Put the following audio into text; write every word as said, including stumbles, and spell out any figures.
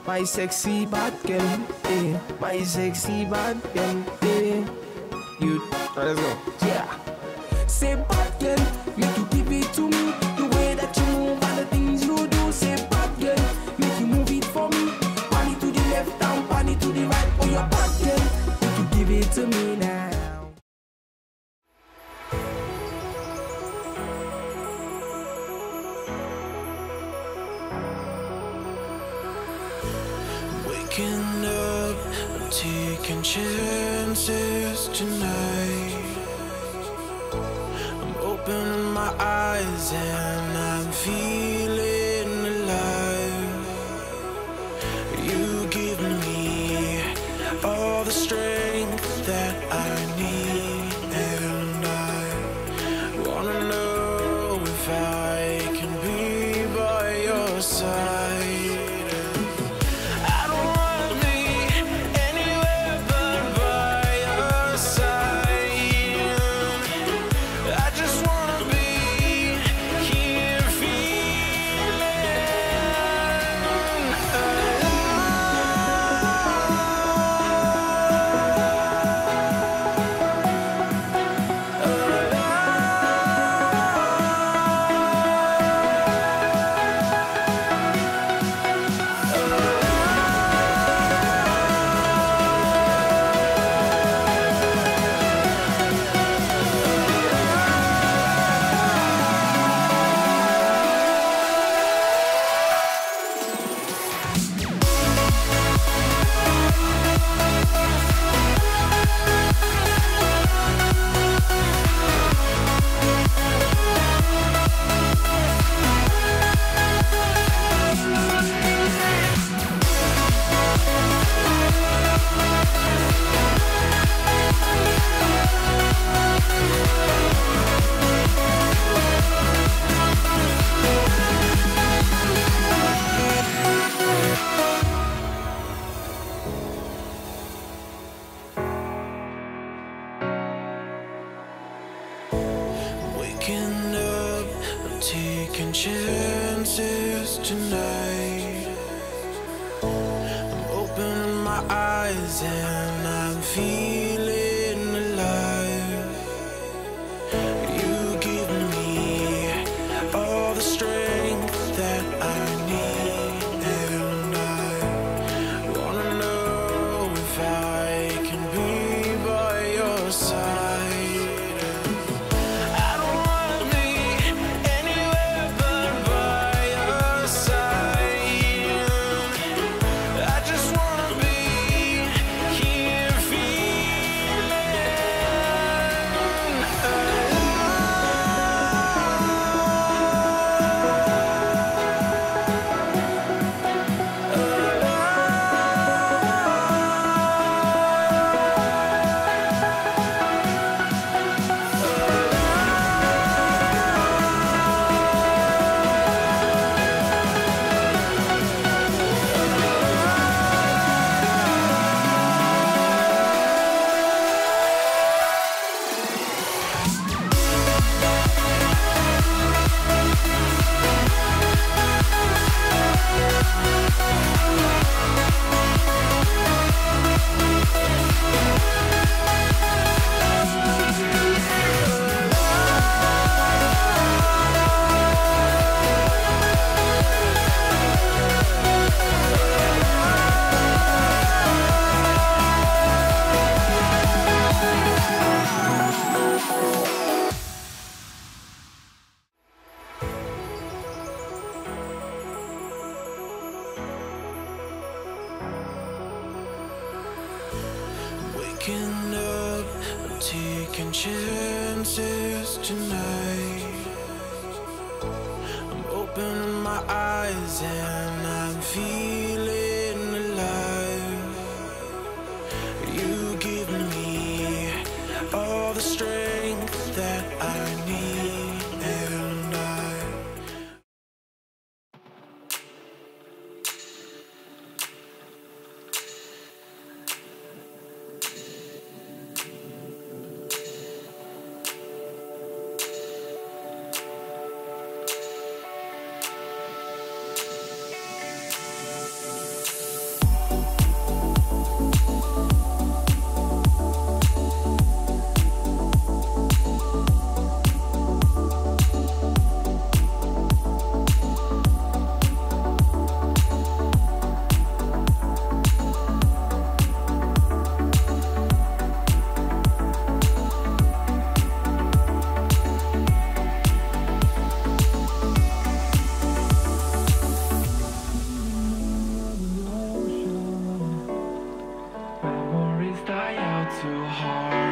My sexy bad girl, eh. My sexy bad girl, eh. You, let's go. Yeah. Say bad girl, make you give it to me. The way that you move and the things you do. Say bad girl, make you move it for me. Pan it to the left and pan it to the right. Oh, you're bad girl, make you give it to me now. Waking up, I'm taking chances tonight. I'm opening my eyes and I'm feeling alive. You give me all the strength that I need, and I wanna know if I can be by your side. Waking up, I'm taking chances tonight. I'm opening my eyes and I'm feeling alive. You give me all the strength that I need, and I wanna know if I can be by your side. Waking up, I'm taking chances tonight. I'm opening my eyes and I'm feeling alive. You give me all the strength that I need, and I too hard.